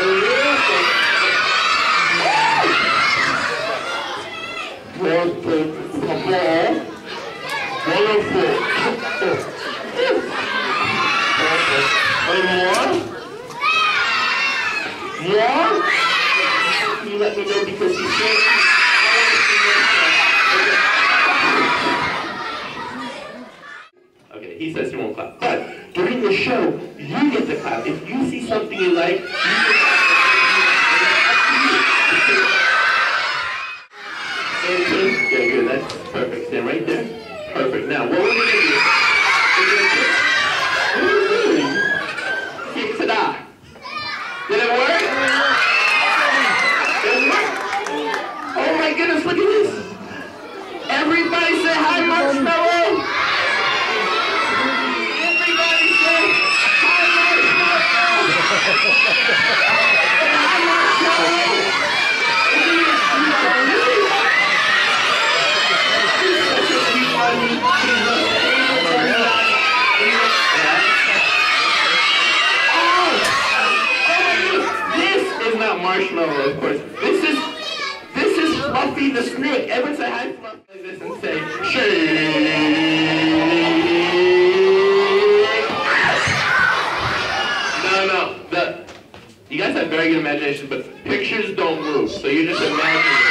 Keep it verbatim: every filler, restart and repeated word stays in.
Can you let me know because you said okay, he says he won't clap. But during the show, you get to clap. If you see something you like, you get to clap. Okay, good, good. That's perfect. Stand right there. Perfect. Now, what we're gonna do? We're gonna do. What are you doing? Kick to die. Did it work? Did it work? Oh my goodness, look at this. Everybody say hi, Marshmallow. Everybody say hi, Marshmallow. Hi, Marshmallow. Marshmallow, of course. This is this is Fluffy the Snake. Everyone say hi, Fluffy, like this, and say shake. No, no. The you guys have very good imagination, but pictures don't move, so you just imagine.